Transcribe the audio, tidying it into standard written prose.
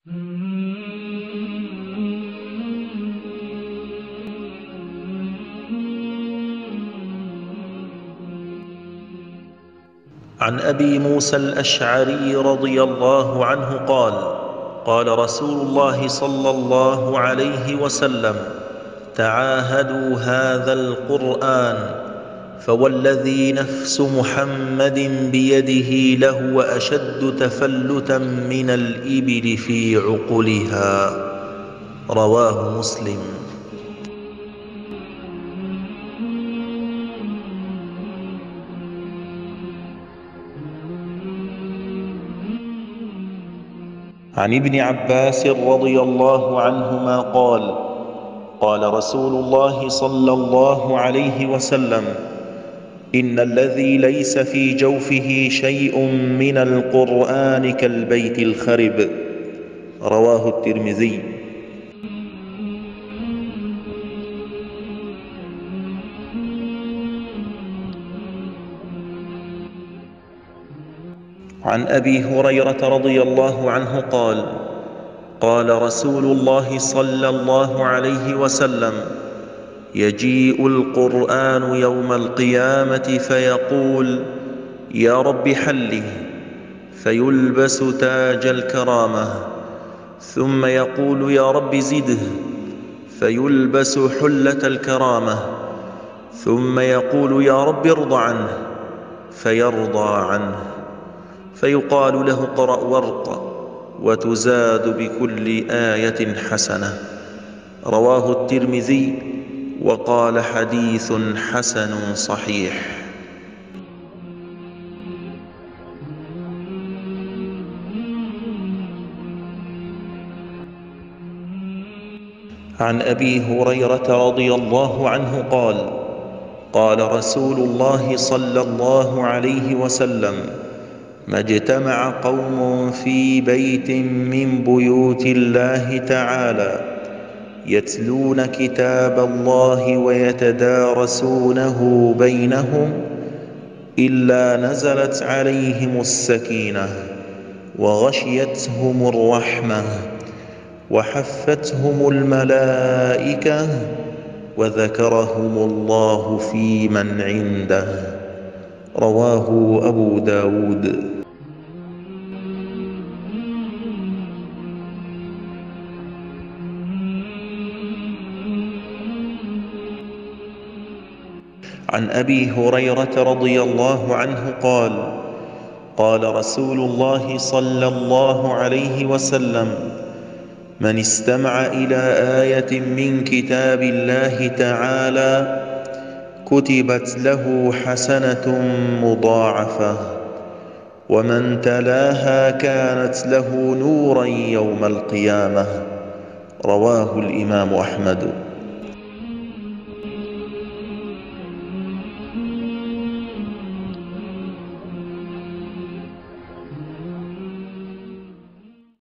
عن أبي موسى الأشعري رضي الله عنه قال: قال رسول الله صلى الله عليه وسلم: تعاهدوا هذا القرآن، فوالذي نفس محمد بيده لهو أشد تفلتا من الإبل في عقلها. رواه مسلم. عن ابن عباس رضي الله عنهما قال: قال رسول الله صلى الله عليه وسلم: إن الذي ليس في جوفه شيء من القرآن كالبيت الخرب. رواه الترمذي. عن أبي هريرة رضي الله عنه قال: قال رسول الله صلى الله عليه وسلم: يجيء القرآن يوم القيامة فيقول: يا رب حله، فيلبس تاج الكرامة، ثم يقول: يا رب زده، فيلبس حلة الكرامة، ثم يقول: يا رب ارض عنه، فيرضى عنه، فيقال له: اقرأ وارق، وتزاد بكل آية حسنة. رواه الترمذي وقال: حديث حسن صحيح. عن أبي هريرة رضي الله عنه قال: قال رسول الله صلى الله عليه وسلم: ما اجتمع قوم في بيت من بيوت الله تعالى يتلون كتاب الله ويتدارسونه بينهم إلا نزلت عليهم السكينة، وغشيتهم الرحمة، وحفتهم الملائكة، وذكرهم الله في من عنده. رواه أبو داود. عن أبي هريرة رضي الله عنه قال: قال رسول الله صلى الله عليه وسلم: من استمع إلى آية من كتاب الله تعالى كتبت له حسنة مضاعفة، ومن تلاها كانت له نورا يوم القيامة. رواه الإمام أحمد.